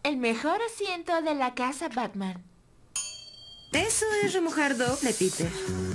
el mejor asiento de la casa Batman. Eso es remojar doble, Peter.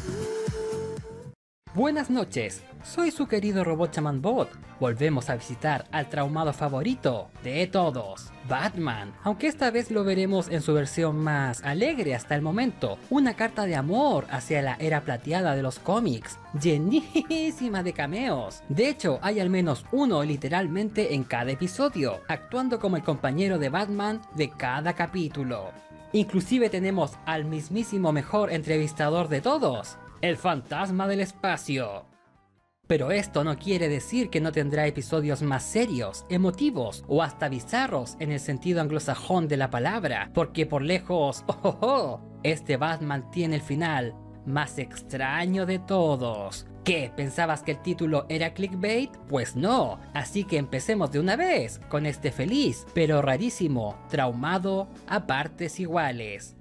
Buenas noches, soy su querido robot chamán bot. Volvemos a visitar al traumado favorito de todos, Batman. Aunque esta vez lo veremos en su versión más alegre hasta el momento. Una carta de amor hacia la era plateada de los cómics, llenísima de cameos. De hecho, hay al menos uno literalmente en cada episodio, actuando como el compañero de Batman de cada capítulo. Inclusive tenemos al mismísimo mejor entrevistador de todos, el fantasma del espacio. Pero esto no quiere decir que no tendrá episodios más serios, emotivos o hasta bizarros en el sentido anglosajón de la palabra, porque por lejos, este Batman tiene el final más extraño de todos. ¿Qué? ¿Pensabas que el título era clickbait? Pues no, así que empecemos de una vez con este feliz, pero rarísimo, traumado a partes iguales.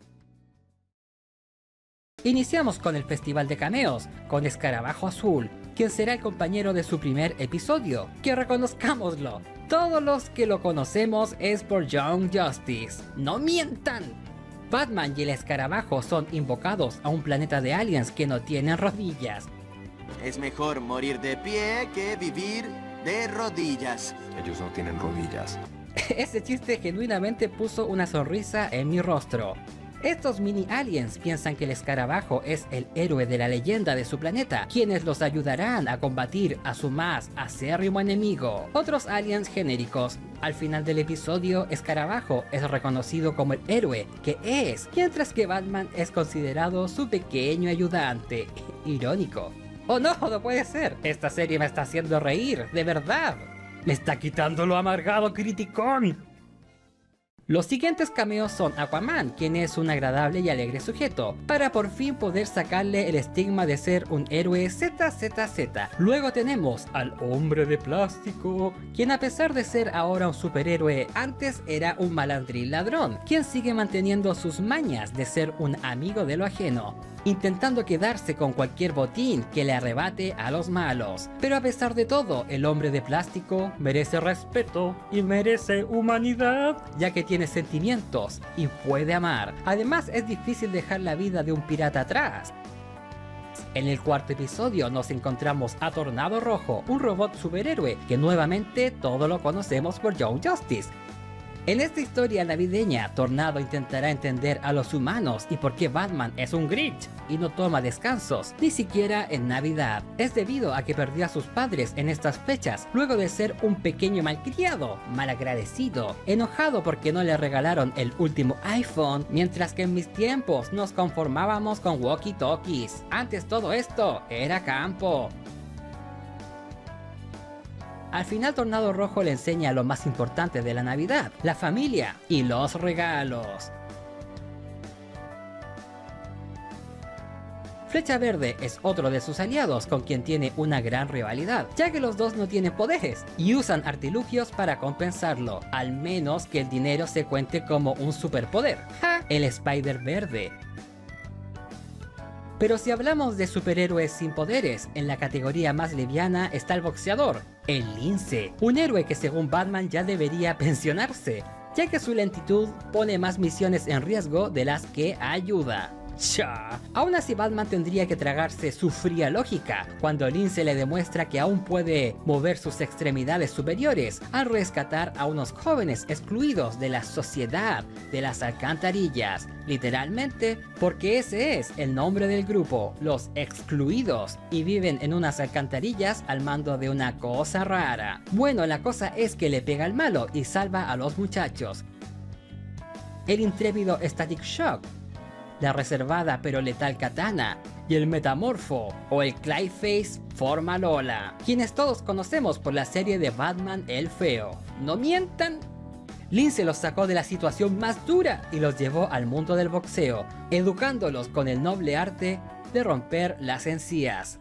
Iniciamos con el festival de cameos, con Escarabajo Azul, quien será el compañero de su primer episodio, que reconozcámoslo, todos los que lo conocemos es por Young Justice. ¡No mientan! Batman y el Escarabajo son invocados a un planeta de aliens que no tienen rodillas. Es mejor morir de pie que vivir de rodillas. Ellos no tienen rodillas. Ese chiste genuinamente puso una sonrisa en mi rostro. Estos mini aliens piensan que el Escarabajo es el héroe de la leyenda de su planeta, quienes los ayudarán a combatir a su más acérrimo enemigo. Otros aliens genéricos. Al final del episodio, Escarabajo es reconocido como el héroe que es, mientras que Batman es considerado su pequeño ayudante. Irónico. ¡Oh no! ¡No puede ser! Esta serie me está haciendo reír, de verdad. Me está quitando lo amargado, criticón. Los siguientes cameos son Aquaman, quien es un agradable y alegre sujeto, para por fin poder sacarle el estigma de ser un héroe ZZZ. Luego tenemos al Hombre de Plástico, quien a pesar de ser ahora un superhéroe, antes era un malandrín ladrón, quien sigue manteniendo sus mañas de ser un amigo de lo ajeno, intentando quedarse con cualquier botín que le arrebate a los malos. Pero a pesar de todo, el Hombre de Plástico merece respeto y merece humanidad, ya que tiene sentimientos y puede amar. Además, es difícil dejar la vida de un pirata atrás. En el cuarto episodio nos encontramos a Tornado Rojo, un robot superhéroe que nuevamente todos lo conocemos por Young Justice. En esta historia navideña, Tornado intentará entender a los humanos y por qué Batman es un Grinch y no toma descansos, ni siquiera en Navidad. Es debido a que perdió a sus padres en estas fechas, luego de ser un pequeño malcriado, malagradecido, enojado porque no le regalaron el último iPhone, mientras que en mis tiempos nos conformábamos con walkie-talkies. Antes todo esto era campo. Al final, Tornado Rojo le enseña lo más importante de la Navidad, la familia y los regalos. Flecha Verde es otro de sus aliados con quien tiene una gran rivalidad, ya que los dos no tienen poderes y usan artilugios para compensarlo, al menos que el dinero se cuente como un superpoder. ¡Ja! El Spider Verde. Pero si hablamos de superhéroes sin poderes, en la categoría más liviana está el boxeador, el Lince, un héroe que según Batman ya debería pensionarse, ya que su lentitud pone más misiones en riesgo de las que ayuda. ¡Cha! Aún así, Batman tendría que tragarse su fría lógica cuando Lince le demuestra que aún puede mover sus extremidades superiores al rescatar a unos jóvenes excluidos de la sociedad de las alcantarillas, literalmente porque ese es el nombre del grupo, los excluidos, y viven en unas alcantarillas al mando de una cosa rara. Bueno, la cosa es que le pega al malo y salva a los muchachos. El intrépido Static Shock, la reservada pero letal Katana y el Metamorfo o el Clayface Forma Lola, quienes todos conocemos por la serie de Batman el Feo. ¡No mientan! Lince los sacó de la situación más dura y los llevó al mundo del boxeo, educándolos con el noble arte de romper las encías.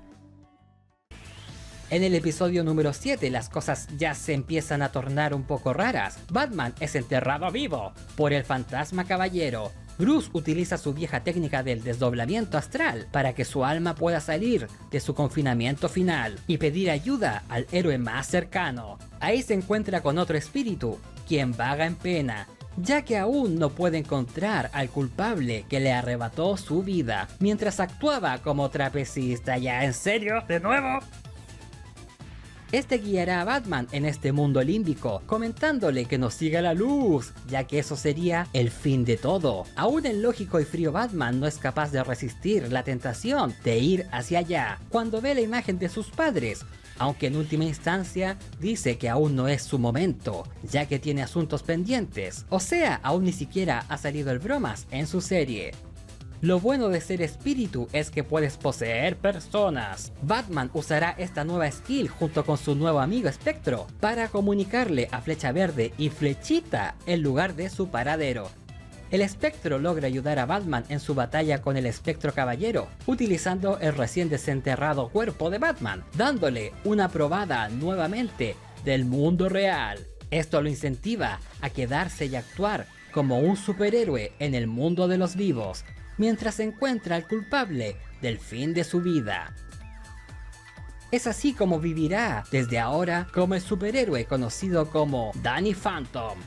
En el episodio número 7 las cosas ya se empiezan a tornar un poco raras. Batman es enterrado vivo por el fantasma caballero. Bruce utiliza su vieja técnica del desdoblamiento astral para que su alma pueda salir de su confinamiento final y pedir ayuda al héroe más cercano. Ahí se encuentra con otro espíritu, quien vaga en pena, ya que aún no puede encontrar al culpable que le arrebató su vida mientras actuaba como trapecista. ¿Ya en serio? ¿De nuevo? Este guiará a Batman en este mundo límbico, comentándole que no siga la luz, ya que eso sería el fin de todo. Aún el lógico y frío Batman no es capaz de resistir la tentación de ir hacia allá, cuando ve la imagen de sus padres, aunque en última instancia dice que aún no es su momento, ya que tiene asuntos pendientes, o sea, aún ni siquiera ha salido el bromas en su serie. Lo bueno de ser espíritu es que puedes poseer personas. Batman usará esta nueva skill junto con su nuevo amigo Espectro para comunicarle a Flecha Verde y Flechita el lugar de su paradero. El Espectro logra ayudar a Batman en su batalla con el Espectro Caballero, utilizando el recién desenterrado cuerpo de Batman, dándole una probada nuevamente del mundo real. Esto lo incentiva a quedarse y actuar como un superhéroe en el mundo de los vivos, mientras encuentra al culpable del fin de su vida. Es así como vivirá desde ahora como el superhéroe conocido como Danny Phantom.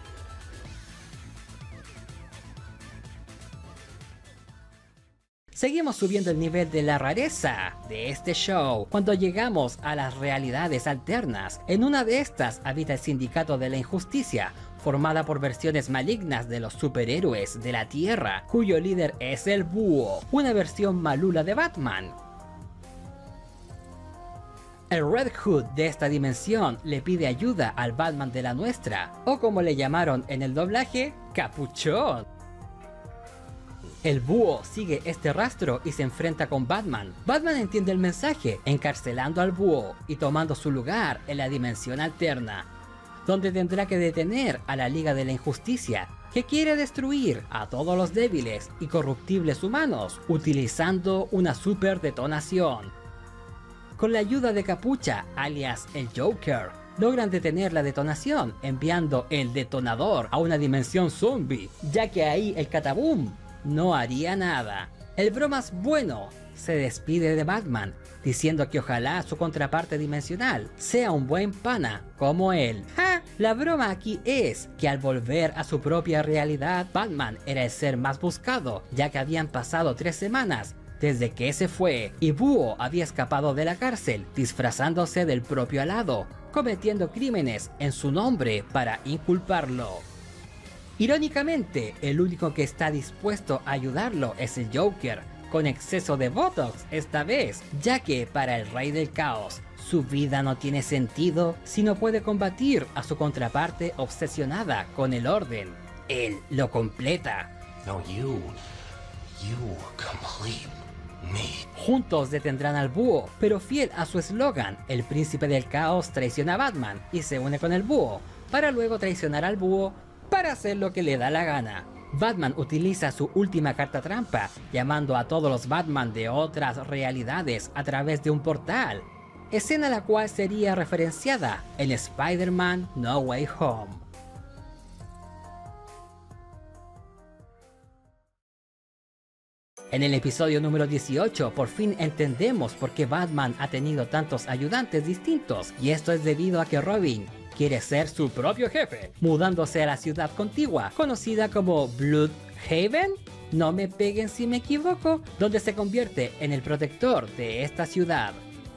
Seguimos subiendo el nivel de la rareza de este show cuando llegamos a las realidades alternas. En una de estas habita el Sindicato de la Injusticia, formada por versiones malignas de los superhéroes de la Tierra, cuyo líder es el Búho, una versión malula de Batman. El Red Hood de esta dimensión le pide ayuda al Batman de la nuestra, o como le llamaron en el doblaje, Capuchón. El Búho sigue este rastro y se enfrenta con Batman. Batman entiende el mensaje, encarcelando al Búho y tomando su lugar en la dimensión alterna, donde tendrá que detener a la Liga de la Injusticia, que quiere destruir a todos los débiles y corruptibles humanos utilizando una super detonación. Con la ayuda de Capucha, alias el Joker, logran detener la detonación enviando el detonador a una dimensión zombie, ya que ahí el Cataboom no haría nada. El Bromas bueno se despide de Batman, diciendo que ojalá su contraparte dimensional sea un buen pana como él. ¡Ja! La broma aquí es que al volver a su propia realidad, Batman era el ser más buscado, ya que habían pasado 3 semanas desde que se fue, y Búho había escapado de la cárcel disfrazándose del propio alado, cometiendo crímenes en su nombre para inculparlo. Irónicamente, el único que está dispuesto a ayudarlo es el Joker, con exceso de Botox esta vez, ya que para el Rey del Caos, su vida no tiene sentido si no puede combatir a su contraparte obsesionada con el orden. Él lo completa. No, you complete me. Juntos detendrán al Búho, pero fiel a su eslogan, el Príncipe del Caos traiciona a Batman y se une con el Búho, para luego traicionar al Búho para hacer lo que le da la gana. Batman utiliza su última carta trampa, llamando a todos los Batman de otras realidades a través de un portal, escena la cual sería referenciada en Spider-Man No Way Home. En el episodio número 18 por fin entendemos por qué Batman ha tenido tantos ayudantes distintos, y esto es debido a que Robin quiere ser su propio jefe, mudándose a la ciudad contigua, conocida como Bloodhaven, no me peguen si me equivoco, donde se convierte en el protector de esta ciudad.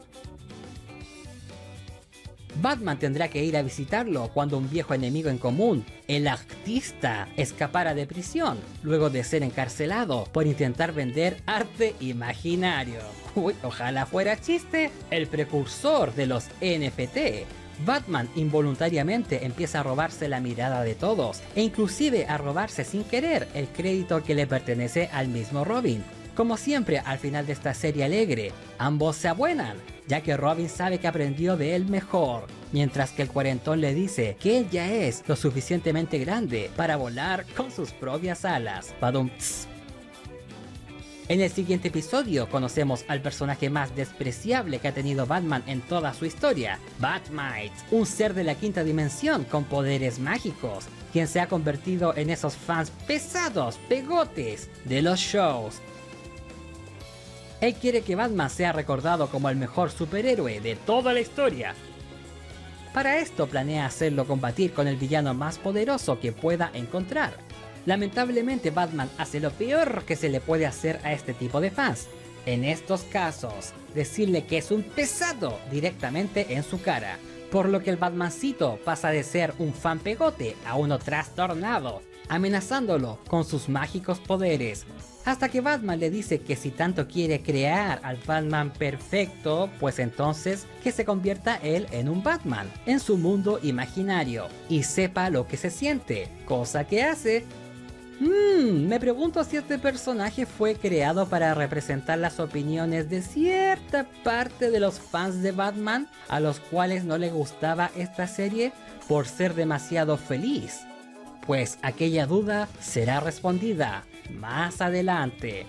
Batman tendrá que ir a visitarlo cuando un viejo enemigo en común, el Artista, escapara de prisión, luego de ser encarcelado por intentar vender arte imaginario. Uy, ojalá fuera chiste, el precursor de los NFT. Batman involuntariamente empieza a robarse la mirada de todos, e inclusive a robarse sin querer el crédito que le pertenece al mismo Robin. Como siempre al final de esta serie alegre, ambos se abuenan, ya que Robin sabe que aprendió de él mejor, mientras que el cuarentón le dice que él ya es lo suficientemente grande para volar con sus propias alas. Badum-ts. En el siguiente episodio conocemos al personaje más despreciable que ha tenido Batman en toda su historia, Bat-Mite, un ser de la quinta dimensión con poderes mágicos, quien se ha convertido en esos fans pesados, pegotes de los shows. Él quiere que Batman sea recordado como el mejor superhéroe de toda la historia. Para esto planea hacerlo combatir con el villano más poderoso que pueda encontrar. Lamentablemente Batman hace lo peor que se le puede hacer a este tipo de fans. En estos casos, decirle que es un pesado directamente en su cara. Por lo que el Batmancito pasa de ser un fan pegote a uno trastornado, amenazándolo con sus mágicos poderes. Hasta que Batman le dice que si tanto quiere crear al Batman perfecto, pues entonces que se convierta él en un Batman, en su mundo imaginario, y sepa lo que se siente, cosa que hace. Me pregunto si este personaje fue creado para representar las opiniones de cierta parte de los fans de Batman, a los cuales no les gustaba esta serie por ser demasiado feliz. Pues aquella duda será respondida más adelante.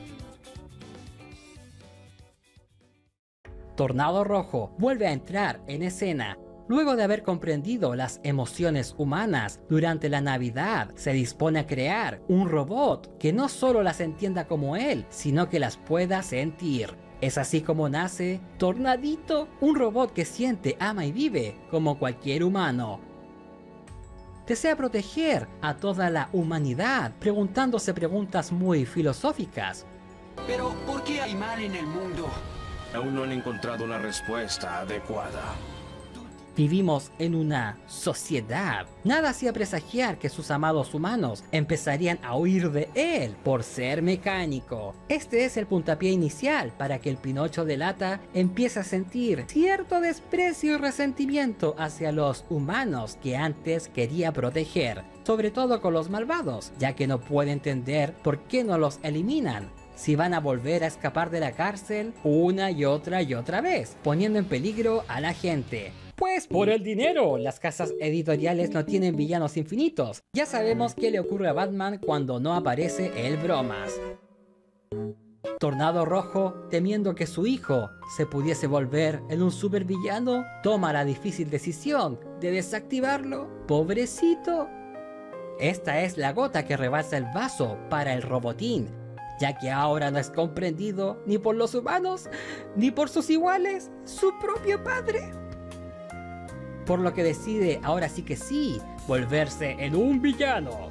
Tornado Rojo vuelve a entrar en escena. Luego de haber comprendido las emociones humanas durante la Navidad, se dispone a crear un robot que no solo las entienda como él, sino que las pueda sentir. Es así como nace Tornadito, un robot que siente, ama y vive como cualquier humano. Desea proteger a toda la humanidad, preguntándose preguntas muy filosóficas. Pero, ¿por qué hay mal en el mundo? Aún no han encontrado una respuesta adecuada. Vivimos en una sociedad. Nada hacía presagiar que sus amados humanos empezarían a huir de él por ser mecánico. Este es el puntapié inicial para que el Pinocho de lata empiece a sentir cierto desprecio y resentimiento hacia los humanos que antes quería proteger, sobre todo con los malvados, ya que no puede entender por qué no los eliminan. Si van a volver a escapar de la cárcel una y otra vez, poniendo en peligro a la gente. Pues por el dinero, las casas editoriales no tienen villanos infinitos. Ya sabemos qué le ocurre a Batman cuando no aparece el Bromas. Tornado Rojo, temiendo que su hijo se pudiese volver en un supervillano, toma la difícil decisión de desactivarlo. ¡Pobrecito! Esta es la gota que rebasa el vaso para el robotín, ya que ahora no es comprendido ni por los humanos, ni por sus iguales, su propio padre. Por lo que decide, ahora sí que sí, volverse en un villano.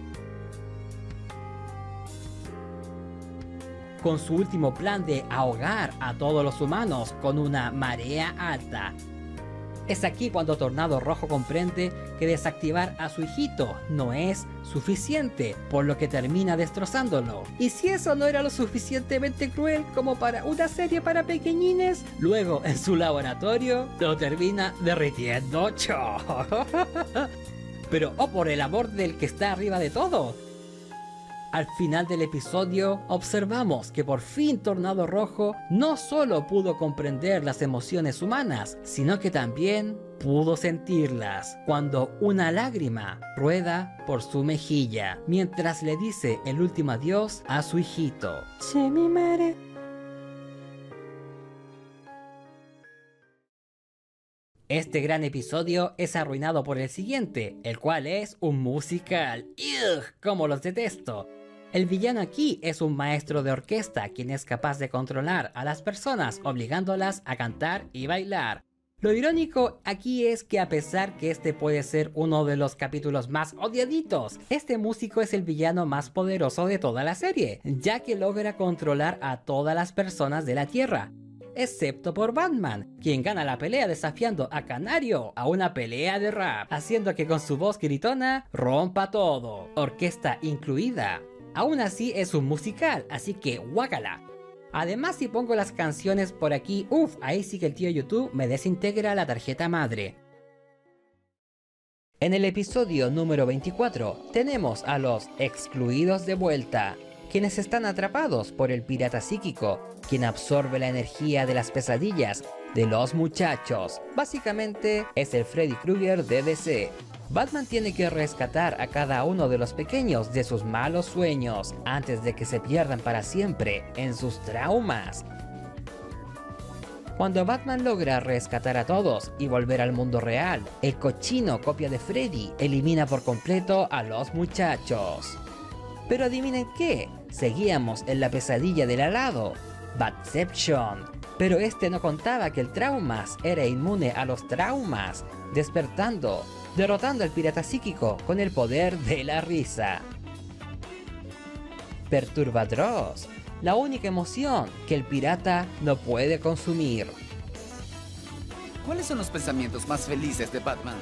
Con su último plan de ahogar a todos los humanos con una marea alta. Es aquí cuando Tornado Rojo comprende que desactivar a su hijito no es suficiente, por lo que termina destrozándolo. Y si eso no era lo suficientemente cruel como para una serie para pequeñines, luego en su laboratorio lo termina derritiendo. Pero oh, por el amor del que está arriba de todo. Al final del episodio, observamos que por fin Tornado Rojo no solo pudo comprender las emociones humanas, sino que también pudo sentirlas, cuando una lágrima rueda por su mejilla, mientras le dice el último adiós a su hijito. Che, mi madre. Este gran episodio es arruinado por el siguiente, el cual es un musical. ¡Ugh! ¡Cómo los detesto! El villano aquí es un maestro de orquesta quien es capaz de controlar a las personas obligándolas a cantar y bailar. Lo irónico aquí es que a pesar que este puede ser uno de los capítulos más odiaditos, este músico es el villano más poderoso de toda la serie, ya que logra controlar a todas las personas de la Tierra, excepto por Batman, quien gana la pelea desafiando a Canario a una pelea de rap, haciendo que con su voz gritona rompa todo, orquesta incluida. Aún así es un musical, así que guácala. Además, si pongo las canciones por aquí, ahí sí que el tío YouTube me desintegra la tarjeta madre. En el episodio número 24 tenemos a los excluidos de vuelta, quienes están atrapados por el pirata psíquico, quien absorbe la energía de las pesadillas de los muchachos. Básicamente es el Freddy Krueger de DC. Batman tiene que rescatar a cada uno de los pequeños de sus malos sueños antes de que se pierdan para siempre en sus traumas. Cuando Batman logra rescatar a todos y volver al mundo real, el cochino copia de Freddy elimina por completo a los muchachos. Pero adivinen qué, seguíamos en la pesadilla del alado, Batception. Pero este no contaba que el Traumas era inmune a los traumas, despertando, derrotando al pirata psíquico con el poder de la risa. Perturbadros, la única emoción que el pirata no puede consumir. ¿Cuáles son los pensamientos más felices de Batman?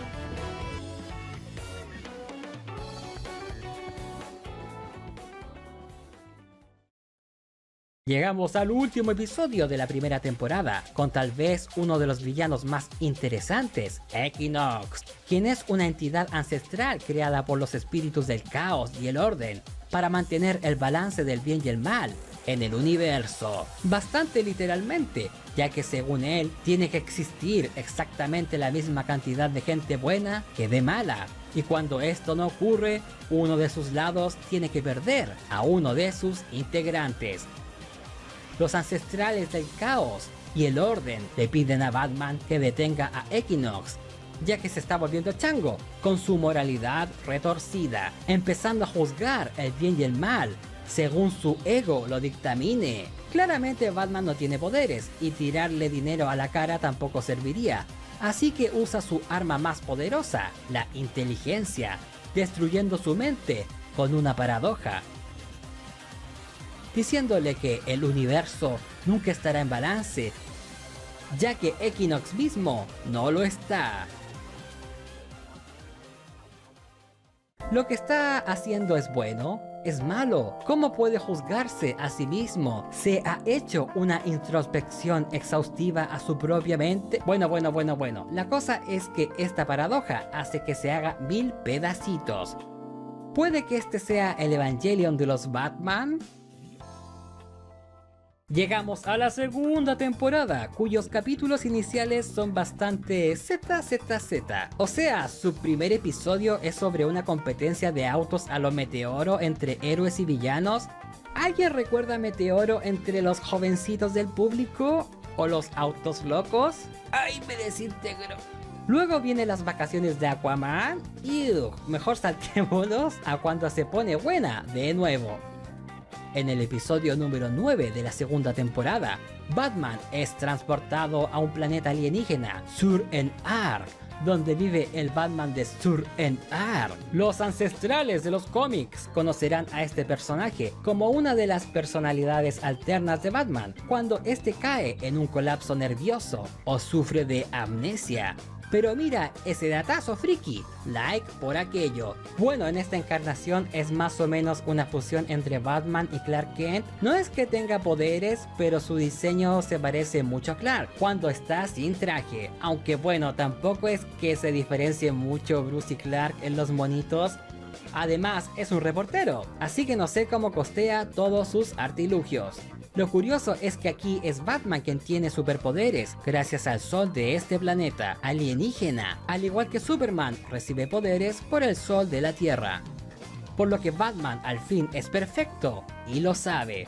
Llegamos al último episodio de la primera temporada, con tal vez uno de los villanos más interesantes, Equinox, quien es una entidad ancestral creada por los espíritus del caos y el orden, para mantener el balance del bien y el mal en el universo. Bastante literalmente, ya que según él, tiene que existir exactamente la misma cantidad de gente buena que de mala. Y cuando esto no ocurre, uno de sus lados tiene que perder a uno de sus integrantes. Los ancestrales del caos y el orden le piden a Batman que detenga a Equinox, ya que se está volviendo chango con su moralidad retorcida, empezando a juzgar el bien y el mal según su ego lo dictamine. Claramente Batman no tiene poderes y tirarle dinero a la cara tampoco serviría, así que usa su arma más poderosa, la inteligencia, destruyendo su mente con una paradoja, diciéndole que el universo nunca estará en balance, ya que Equinox mismo no lo está. ¿Lo que está haciendo es bueno? ¿Es malo? ¿Cómo puede juzgarse a sí mismo? ¿Se ha hecho una introspección exhaustiva a su propia mente? Bueno. La cosa es que esta paradoja hace que se haga 1000 pedacitos. ¿Puede que este sea el Evangelion de los Batman? Llegamos a la segunda temporada, cuyos capítulos iniciales son bastante ZZZ. O sea, su primer episodio es sobre una competencia de autos a lo Meteoro entre héroes y villanos. ¿Alguien recuerda Meteoro entre los jovencitos del público? ¿O los autos locos? ¡Ay, me desintegró! Luego vienen las vacaciones de Aquaman. Mejor saltémonos a cuando se pone buena de nuevo. En el episodio número 9 de la segunda temporada, Batman es transportado a un planeta alienígena, Sur-En-Ark, donde vive el Batman de Sur-En-Ark. Los ancestrales de los cómics conocerán a este personaje como una de las personalidades alternas de Batman, cuando este cae en un colapso nervioso o sufre de amnesia. Pero mira ese datazo friki, like por aquello. Bueno, en esta encarnación es más o menos una fusión entre Batman y Clark Kent. No es que tenga poderes, pero su diseño se parece mucho a Clark cuando está sin traje. Aunque bueno, tampoco es que se diferencie mucho Bruce y Clark en los monitos. Además, es un reportero, así que no sé cómo costea todos sus artilugios. Lo curioso es que aquí es Batman quien tiene superpoderes, gracias al sol de este planeta alienígena, al igual que Superman recibe poderes por el sol de la Tierra. Por lo que Batman al fin es perfecto, y lo sabe.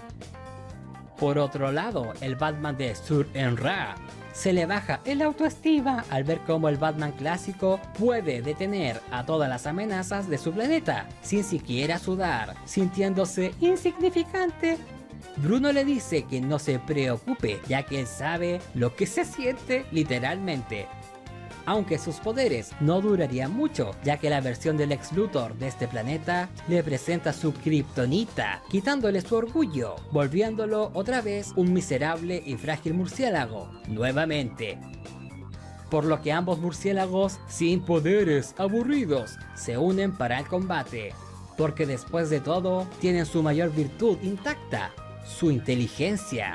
Por otro lado, el Batman de Sur-En-Ra se le baja el autoestima al ver cómo el Batman clásico puede detener a todas las amenazas de su planeta, sin siquiera sudar, sintiéndose insignificante. Bruno le dice que no se preocupe, ya que él sabe lo que se siente literalmente. Aunque sus poderes no durarían mucho, ya que la versión del Lex Luthor de este planeta le presenta su kriptonita, quitándole su orgullo, volviéndolo otra vez un miserable y frágil murciélago, nuevamente. Por lo que ambos murciélagos, sin poderes, aburridos, se unen para el combate, porque después de todo, tienen su mayor virtud intacta, su inteligencia.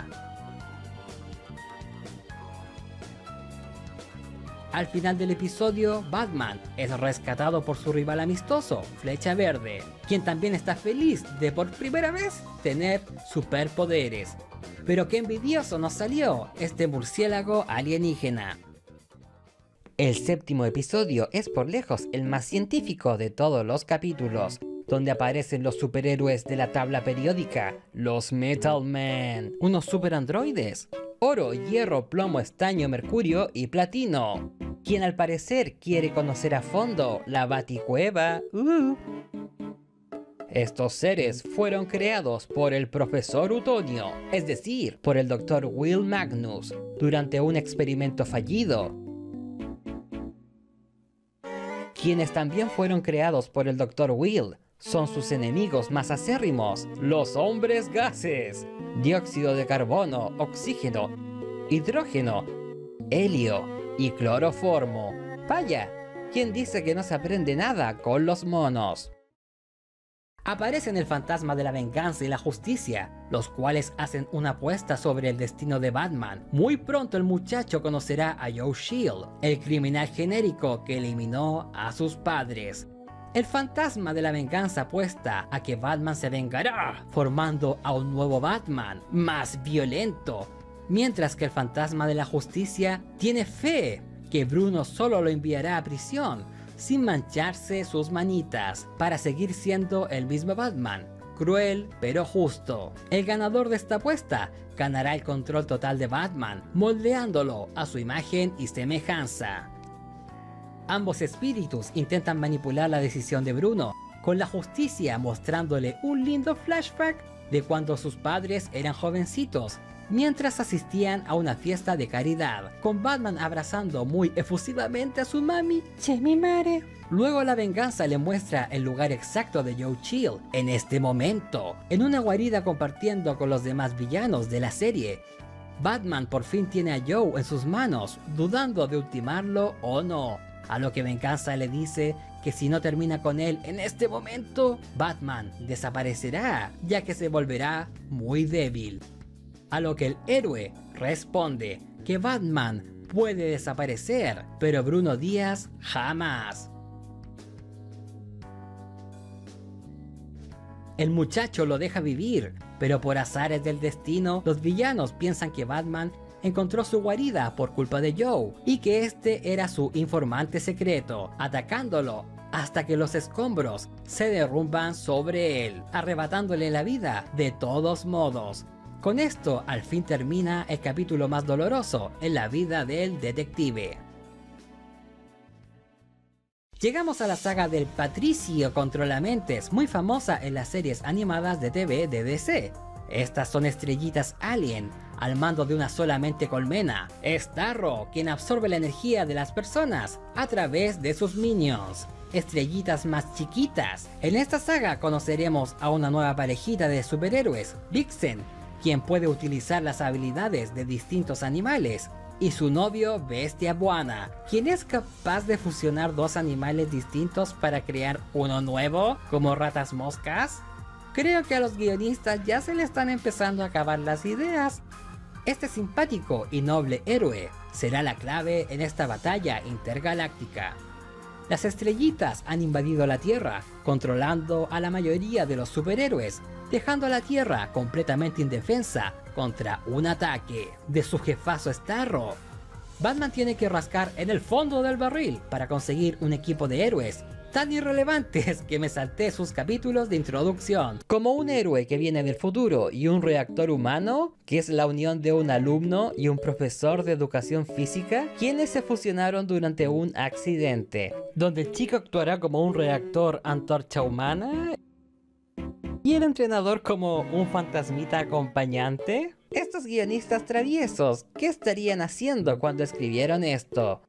Al final del episodio, Batman es rescatado por su rival amistoso, Flecha Verde, quien también está feliz de por primera vez tener superpoderes. Pero qué envidioso nos salió este murciélago alienígena. El séptimo episodio es por lejos el más científico de todos los capítulos, donde aparecen los superhéroes de la tabla periódica, los Metal Men, unos superandroides, oro, hierro, plomo, estaño, mercurio y platino, quien al parecer quiere conocer a fondo la Baticueva. Estos seres fueron creados por el profesor Utonio, es decir, por el Dr. Will Magnus, durante un experimento fallido. Quienes también fueron creados por el Dr. Will son sus enemigos más acérrimos, los hombres gases: dióxido de carbono, oxígeno, hidrógeno, helio y cloroformo. Vaya, ¿quién dice que no se aprende nada con los monos? Aparecen el fantasma de la venganza y la justicia, los cuales hacen una apuesta sobre el destino de Batman. Muy pronto el muchacho conocerá a Joe Chill, el criminal genérico que eliminó a sus padres. El fantasma de la venganza apuesta a que Batman se vengará, formando a un nuevo Batman, más violento. Mientras que el fantasma de la justicia tiene fe que Bruno solo lo enviará a prisión, sin mancharse sus manitas, para seguir siendo el mismo Batman, cruel pero justo. El ganador de esta apuesta ganará el control total de Batman, moldeándolo a su imagen y semejanza. Ambos espíritus intentan manipular la decisión de Bruno, con la justicia mostrándole un lindo flashback de cuando sus padres eran jovencitos, mientras asistían a una fiesta de caridad, con Batman abrazando muy efusivamente a su mami, che mi mare. Luego la venganza le muestra el lugar exacto de Joe Chill en este momento, en una guarida compartiendo con los demás villanos de la serie. Batman por fin tiene a Joe en sus manos, dudando de ultimarlo o no, a lo que venganza le dice que si no termina con él en este momento, Batman desaparecerá, ya que se volverá muy débil. A lo que el héroe responde que Batman puede desaparecer, pero Bruno Díaz jamás. El muchacho lo deja vivir, pero por azares del destino, los villanos piensan que Batman encontró su guarida por culpa de Joe, y que este era su informante secreto, atacándolo hasta que los escombros se derrumban sobre él, arrebatándole la vida de todos modos. Con esto, al fin termina el capítulo más doloroso en la vida del detective. Llegamos a la saga del Patricio Controlamentes, muy famosa en las series animadas de TV de DC. Estas son estrellitas alien, al mando de una sola mente colmena, Starro, quien absorbe la energía de las personas a través de sus minions. Estrellitas más chiquitas. En esta saga conoceremos a una nueva parejita de superhéroes, Vixen, quien puede utilizar las habilidades de distintos animales, y su novio Bestia Buana, quien es capaz de fusionar dos animales distintos para crear uno nuevo, como ratas moscas. Creo que a los guionistas ya se le están empezando a acabar las ideas. Este simpático y noble héroe será la clave en esta batalla intergaláctica. Las estrellitas han invadido la Tierra, controlando a la mayoría de los superhéroes, dejando a la Tierra completamente indefensa contra un ataque de su jefazo Starro. Batman tiene que rascar en el fondo del barril para conseguir un equipo de héroes tan irrelevantes que me salté sus capítulos de introducción, como un héroe que viene del futuro y un reactor humano, que es la unión de un alumno y un profesor de educación física, quienes se fusionaron durante un accidente, donde el chico actuará como un reactor antorcha humana y el entrenador como un fantasmita acompañante. Estos guionistas traviesos, ¿qué estarían haciendo cuando escribieron esto?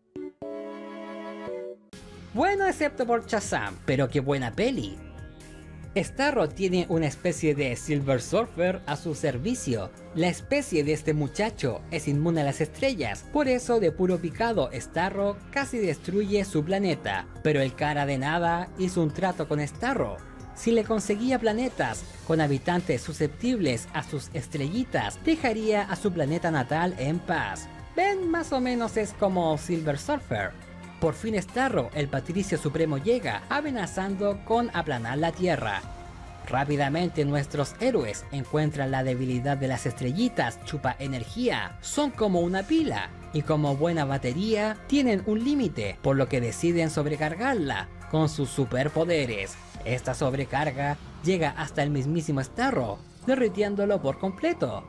Bueno, excepto por Shazam, pero qué buena peli. Starro tiene una especie de Silver Surfer a su servicio. La especie de este muchacho es inmune a las estrellas, por eso de puro picado Starro casi destruye su planeta. Pero el cara de nada hizo un trato con Starro. Si le conseguía planetas con habitantes susceptibles a sus estrellitas, dejaría a su planeta natal en paz. Ven, más o menos es como Silver Surfer. Por fin Starro, el Patricio Supremo, llega, amenazando con aplanar la Tierra. Rápidamente nuestros héroes encuentran la debilidad de las estrellitas chupa energía. Son como una pila, y como buena batería, tienen un límite, por lo que deciden sobrecargarla con sus superpoderes. Esta sobrecarga llega hasta el mismísimo Starro, derritiéndolo por completo.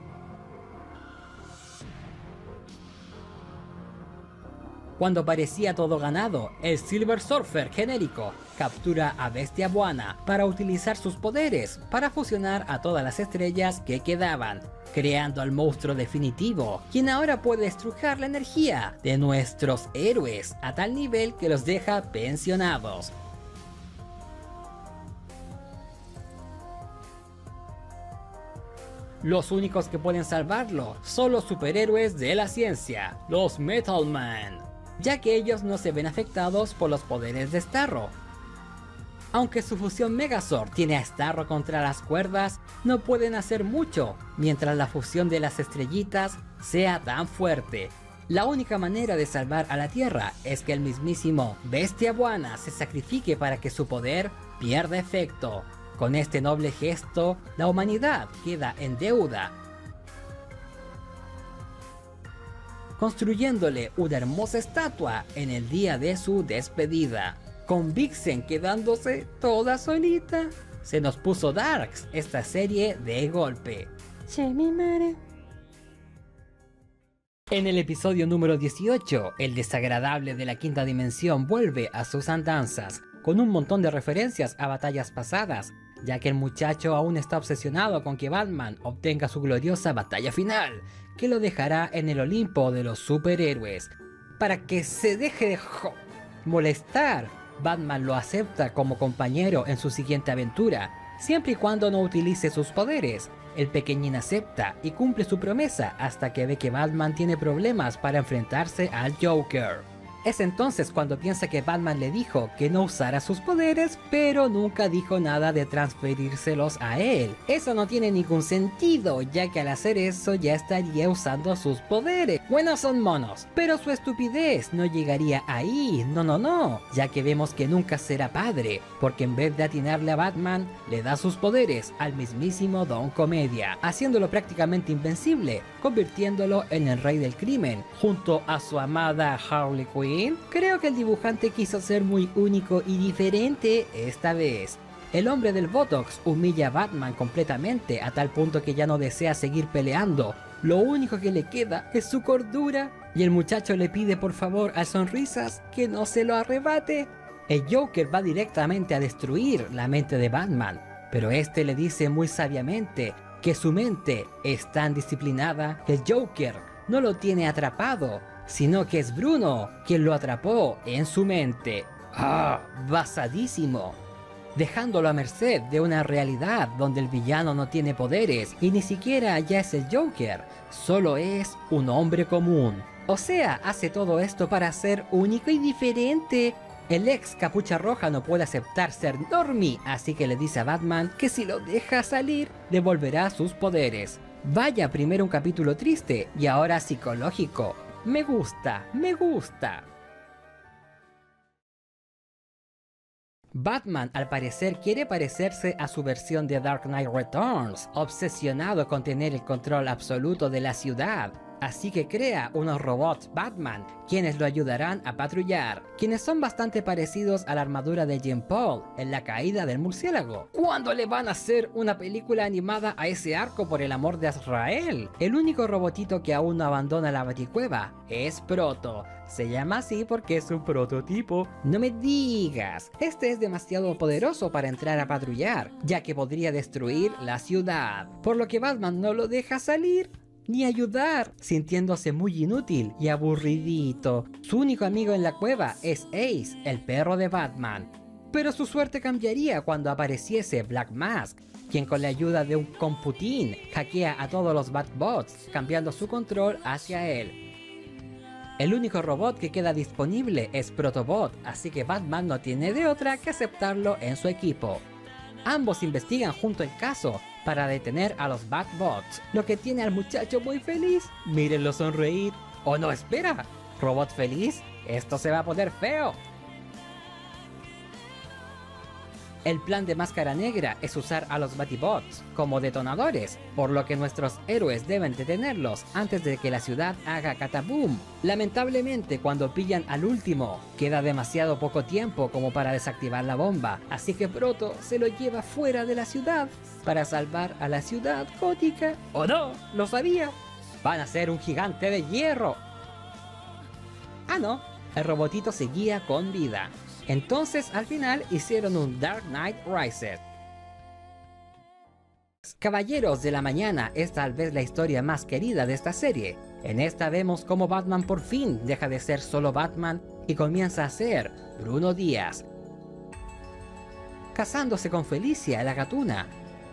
Cuando parecía todo ganado, el Silver Surfer genérico captura a Bestia Buana para utilizar sus poderes para fusionar a todas las estrellas que quedaban, creando al monstruo definitivo, quien ahora puede estrujar la energía de nuestros héroes a tal nivel que los deja pensionados. Los únicos que pueden salvarlo son los superhéroes de la ciencia, los Metal Man, ya que ellos no se ven afectados por los poderes de Starro. Aunque su fusión Megazord tiene a Starro contra las cuerdas, no pueden hacer mucho, mientras la fusión de las estrellitas sea tan fuerte. La única manera de salvar a la Tierra es que el mismísimo Bestia Buana se sacrifique para que su poder pierda efecto. Con este noble gesto, la humanidad queda en deuda, construyéndole una hermosa estatua en el día de su despedida, con Vixen quedándose toda solita. Se nos puso darks esta serie de golpe. Che, mi madre. En el episodio número 18, el desagradable de la quinta dimensión vuelve a sus andanzas, con un montón de referencias a batallas pasadas, ya que el muchacho aún está obsesionado con que Batman obtenga su gloriosa batalla final, que lo dejará en el Olimpo de los superhéroes. Para que se deje de molestar, Batman lo acepta como compañero en su siguiente aventura, siempre y cuando no utilice sus poderes. El pequeñín acepta y cumple su promesa hasta que ve que Batman tiene problemas para enfrentarse al Joker. Es entonces cuando piensa que Batman le dijo que no usara sus poderes, pero nunca dijo nada de transferírselos a él. Eso no tiene ningún sentido, ya que al hacer eso ya estaría usando sus poderes. Bueno, son monos, pero su estupidez no llegaría ahí, no, ya que vemos que nunca será padre, porque en vez de atinarle a Batman, le da sus poderes al mismísimo Don Comedia, haciéndolo prácticamente invencible, convirtiéndolo en el rey del crimen, junto a su amada Harley Quinn. Creo que el dibujante quiso ser muy único y diferente esta vez. El hombre del Botox humilla a Batman completamente a tal punto que ya no desea seguir peleando. Lo único que le queda es su cordura y el muchacho le pide por favor a Sonrisas que no se lo arrebate. El Joker va directamente a destruir la mente de Batman, pero este le dice muy sabiamente que su mente es tan disciplinada que el Joker no lo tiene atrapado, sino que es Bruno quien lo atrapó en su mente. ¡Ah! Basadísimo. Dejándolo a merced de una realidad donde el villano no tiene poderes y ni siquiera ya es el Joker, solo es un hombre común. O sea, hace todo esto para ser único y diferente. El ex Capucha Roja no puede aceptar ser normie, así que le dice a Batman que si lo deja salir, devolverá sus poderes. Vaya, primero un capítulo triste y ahora psicológico. Me gusta. Batman al parecer quiere parecerse a su versión de Dark Knight Returns, obsesionado con tener el control absoluto de la ciudad. Así que crea unos robots Batman, quienes lo ayudarán a patrullar, quienes son bastante parecidos a la armadura de Jean Paul en La caída del murciélago. ¿Cuándo le van a hacer una película animada a ese arco, por el amor de Azrael? El único robotito que aún no abandona la Baticueva es Proto. Se llama así porque es un prototipo. No me digas, este es demasiado poderoso para entrar a patrullar, ya que podría destruir la ciudad, por lo que Batman no lo deja salir ni ayudar, sintiéndose muy inútil y aburridito. Su único amigo en la cueva es Ace, el perro de Batman. Pero su suerte cambiaría cuando apareciese Black Mask, quien con la ayuda de un computín hackea a todos los Batbots, cambiando su control hacia él. El único robot que queda disponible es Protobot, así que Batman no tiene de otra que aceptarlo en su equipo. Ambos investigan junto el caso para detener a los Batbots, lo que tiene al muchacho muy feliz. Mírenlo sonreír. ¡Oh no, espera! ¿Robot feliz? Esto se va a poner feo. El plan de Máscara Negra es usar a los Batibots como detonadores, por lo que nuestros héroes deben detenerlos antes de que la ciudad haga cataboom. Lamentablemente, cuando pillan al último, queda demasiado poco tiempo como para desactivar la bomba, así que Proto se lo lleva fuera de la ciudad para salvar a la ciudad gótica. ¡Oh no! ¡Lo sabía! ¡Van a ser un gigante de hierro! Ah no, el robotito seguía con vida. Entonces al final hicieron un Dark Knight Rises. Caballeros de la Mañana es tal vez la historia más querida de esta serie. En esta vemos cómo Batman por fin deja de ser solo Batman y comienza a ser Bruno Díaz, casándose con Felicia, la gatuna,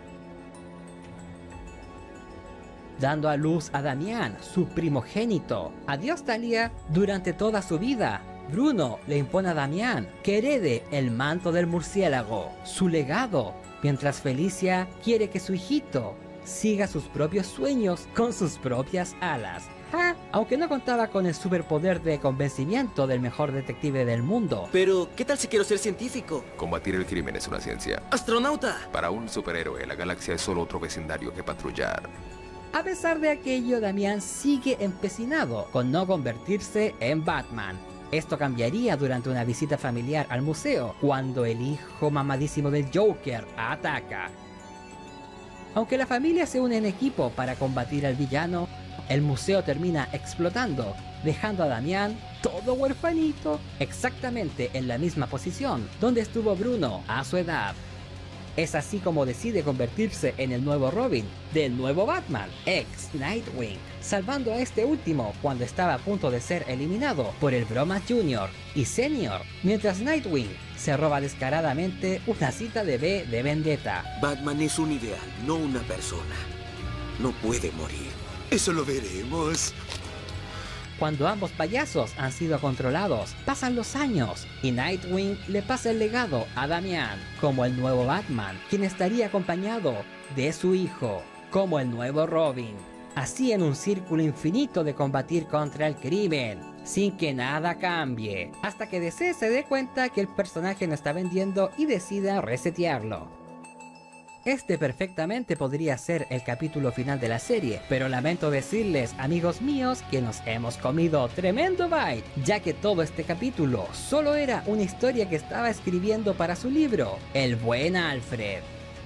dando a luz a Damián, su primogénito. Adiós Talia. Durante toda su vida, Bruno le impone a Damián que herede el manto del murciélago, su legado, mientras Felicia quiere que su hijito siga sus propios sueños con sus propias alas. Aunque no contaba con el superpoder de convencimiento del mejor detective del mundo. Pero, ¿qué tal si quiero ser científico? Combatir el crimen es una ciencia. ¡Astronauta! Para un superhéroe, la galaxia es solo otro vecindario que patrullar. A pesar de aquello, Damián sigue empecinado con no convertirse en Batman. Esto cambiaría durante una visita familiar al museo, cuando el hijo mamadísimo del Joker ataca. Aunque la familia se une en equipo para combatir al villano, el museo termina explotando, dejando a Damián todo huerfanito, exactamente en la misma posición donde estuvo Bruno a su edad. Es así como decide convertirse en el nuevo Robin del nuevo Batman, ex Nightwing, salvando a este último cuando estaba a punto de ser eliminado por el Bromas Jr. y Senior, mientras Nightwing se roba descaradamente una cita de V de Vendetta. Batman es un ideal, no una persona. No puede morir. Eso lo veremos. Cuando ambos payasos han sido controlados, pasan los años y Nightwing le pasa el legado a Damián como el nuevo Batman, quien estaría acompañado de su hijo como el nuevo Robin. Así en un círculo infinito de combatir contra el crimen, sin que nada cambie, hasta que DC se dé cuenta que el personaje no está vendiendo y decida resetearlo. Este perfectamente podría ser el capítulo final de la serie, pero lamento decirles, amigos míos, que nos hemos comido tremendo bite, ya que todo este capítulo solo era una historia que estaba escribiendo para su libro, El Buen Alfred.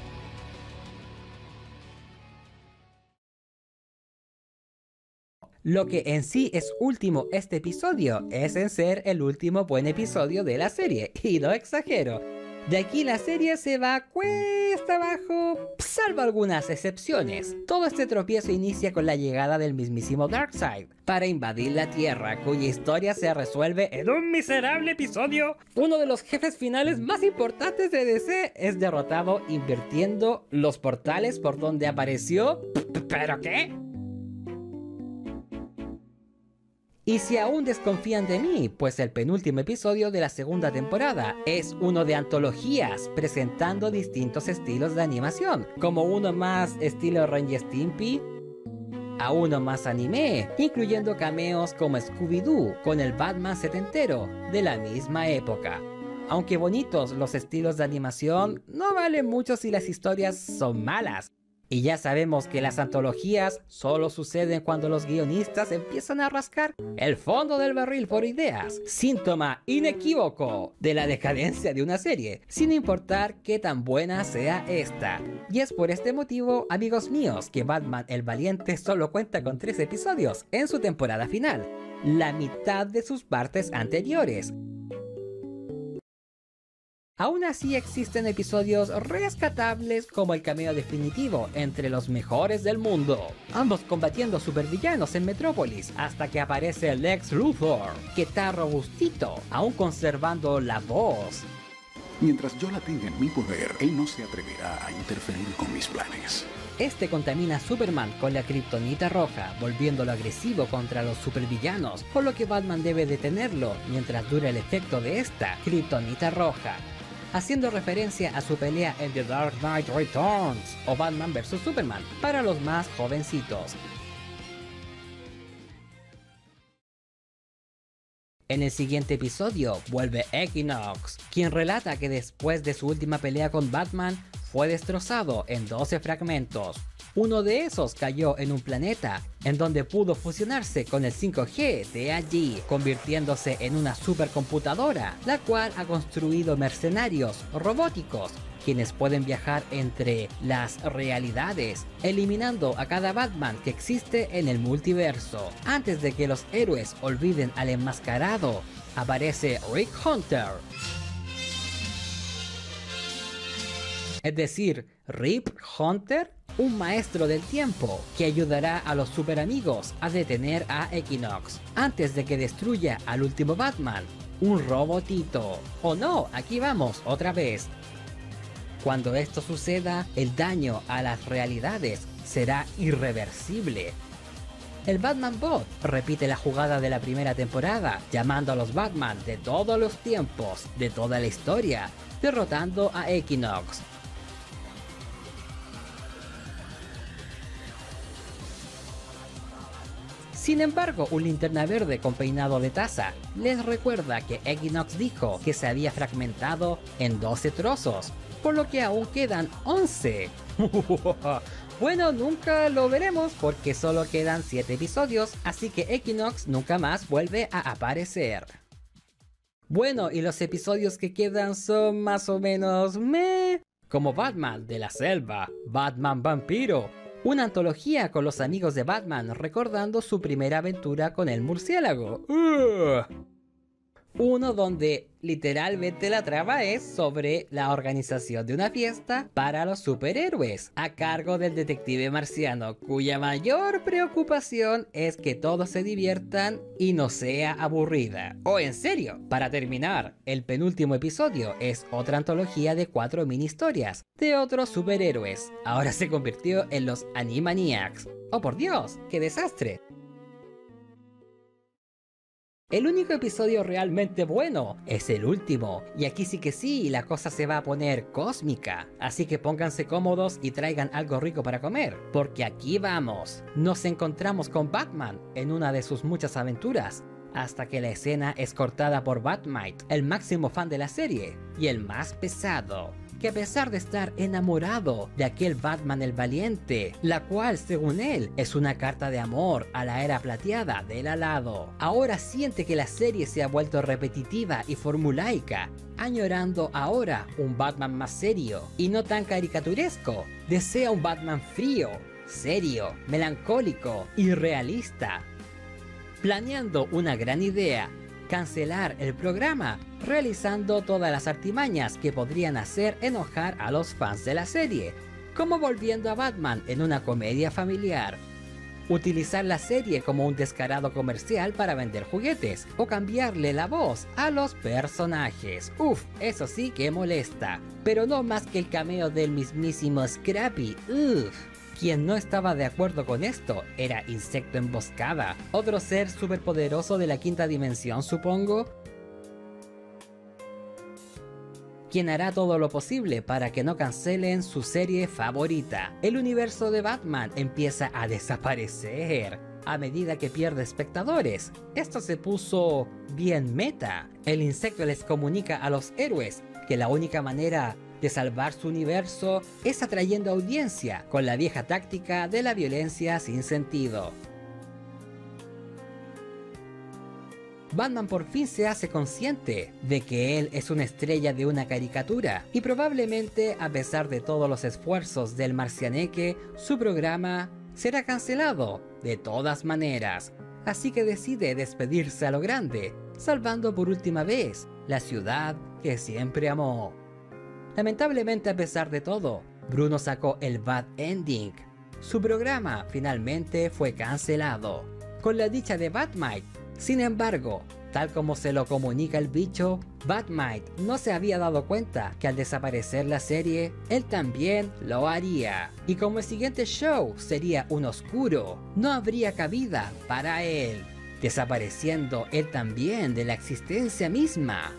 Lo que en sí es último este episodio es en ser el último buen episodio de la serie, y no exagero. De aquí la serie se va cuesta abajo, salvo algunas excepciones. Todo este tropiezo inicia con la llegada del mismísimo Darkseid para invadir la Tierra, cuya historia se resuelve en un miserable episodio. Uno de los jefes finales más importantes de DC es derrotado invirtiendo los portales por donde apareció. ¿Pero qué? Y si aún desconfían de mí, pues el penúltimo episodio de la segunda temporada es uno de antologías presentando distintos estilos de animación, como uno más estilo Ren y Stimpy, a uno más anime, incluyendo cameos como Scooby-Doo con el Batman setentero de la misma época. Aunque bonitos los estilos de animación, no valen mucho si las historias son malas. Y ya sabemos que las antologías solo suceden cuando los guionistas empiezan a rascar el fondo del barril por ideas, síntoma inequívoco de la decadencia de una serie, sin importar qué tan buena sea esta. Y es por este motivo, amigos míos, que Batman el Valiente solo cuenta con 3 episodios en su temporada final, la mitad de sus partes anteriores. Aún así existen episodios rescatables como el cameo definitivo entre los mejores del mundo, ambos combatiendo supervillanos en Metrópolis hasta que aparece Lex Luthor, que está robustito, aún conservando la voz. Mientras yo la tenga en mi poder, él no se atreverá a interferir con mis planes. Este contamina a Superman con la kriptonita roja, volviéndolo agresivo contra los supervillanos, por lo que Batman debe detenerlo mientras dura el efecto de esta kriptonita roja, haciendo referencia a su pelea en The Dark Knight Returns o Batman vs Superman para los más jovencitos. En el siguiente episodio vuelve Equinox, quien relata que después de su última pelea con Batman fue destrozado en 12 fragmentos. Uno de esos cayó en un planeta en donde pudo fusionarse con el 5G de allí, convirtiéndose en una supercomputadora, la cual ha construido mercenarios robóticos, quienes pueden viajar entre las realidades, eliminando a cada Batman que existe en el multiverso. Antes de que los héroes olviden al enmascarado, aparece Rick Hunter, es decir, Rip Hunter, un maestro del tiempo que ayudará a los super amigos a detener a Equinox antes de que destruya al último Batman, un robotito. ¡Oh no! Aquí vamos otra vez. Cuando esto suceda, el daño a las realidades será irreversible. El Batman Bot repite la jugada de la primera temporada, llamando a los Batman de todos los tiempos, de toda la historia, derrotando a Equinox. Sin embargo, un Linterna Verde con peinado de taza les recuerda que Equinox dijo que se había fragmentado en 12 trozos, por lo que aún quedan 11. Bueno, nunca lo veremos porque solo quedan 7 episodios, así que Equinox nunca más vuelve a aparecer. Bueno, y los episodios que quedan son más o menos meh, como Batman de la Selva, Batman Vampiro, una antología con los amigos de Batman recordando su primera aventura con el murciélago. Uno donde literalmente la trama es sobre la organización de una fiesta para los superhéroes, a cargo del detective marciano, cuya mayor preocupación es que todos se diviertan y no sea aburrida. ¡Oh, en serio! Para terminar, el penúltimo episodio es otra antología de 4 mini historias de otros superhéroes. Ahora se convirtió en los Animaniacs. ¡Oh, por Dios! ¡Qué desastre! El único episodio realmente bueno es el último, y aquí sí que sí, la cosa se va a poner cósmica, así que pónganse cómodos y traigan algo rico para comer, porque aquí vamos. Nos encontramos con Batman en una de sus muchas aventuras, hasta que la escena es cortada por Batmite, el máximo fan de la serie, y el más pesado, que a pesar de estar enamorado de aquel Batman el Valiente, la cual según él es una carta de amor a la era plateada del alado, ahora siente que la serie se ha vuelto repetitiva y formulaica, añorando ahora un Batman más serio y no tan caricaturesco. Desea un Batman frío, serio, melancólico y realista. Planeando una gran idea, cancelar el programa, realizando todas las artimañas que podrían hacer enojar a los fans de la serie, como volviendo a Batman en una comedia familiar, utilizar la serie como un descarado comercial para vender juguetes, o cambiarle la voz a los personajes. Uff, eso sí que molesta, pero no más que el cameo del mismísimo Scrappy. Uff. Quien no estaba de acuerdo con esto era Insecto Emboscada, otro ser superpoderoso de la quinta dimensión, supongo, quien hará todo lo posible para que no cancelen su serie favorita. El universo de Batman empieza a desaparecer a medida que pierde espectadores. Esto se puso bien meta. El insecto les comunica a los héroes que la única manera de salvar su universo es atrayendo audiencia con la vieja táctica de la violencia sin sentido. Batman por fin se hace consciente de que él es una estrella de una caricatura y probablemente, a pesar de todos los esfuerzos del marcianeque, su programa será cancelado de todas maneras, así que decide despedirse a lo grande, salvando por última vez la ciudad que siempre amó. Lamentablemente, a pesar de todo, Bruno sacó el Bad Ending. Su programa finalmente fue cancelado, con la dicha de Batmite. Sin embargo, tal como se lo comunica el bicho, Batmite no se había dado cuenta que al desaparecer la serie, él también lo haría. Y como el siguiente show sería un oscuro, no habría cabida para él, desapareciendo él también de la existencia misma.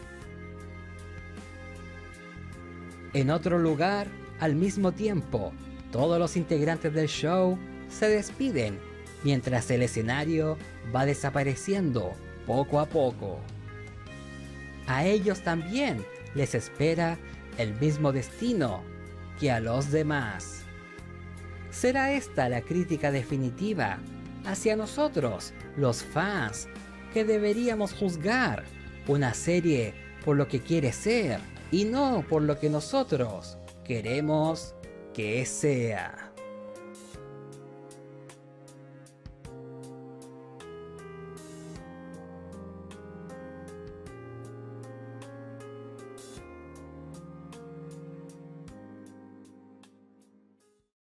En otro lugar, al mismo tiempo, todos los integrantes del show se despiden, mientras el escenario va desapareciendo poco a poco. A ellos también les espera el mismo destino que a los demás. ¿Será esta la crítica definitiva hacia nosotros, los fans, que deberíamos juzgar una serie por lo que quiere ser y no por lo que nosotros queremos que sea?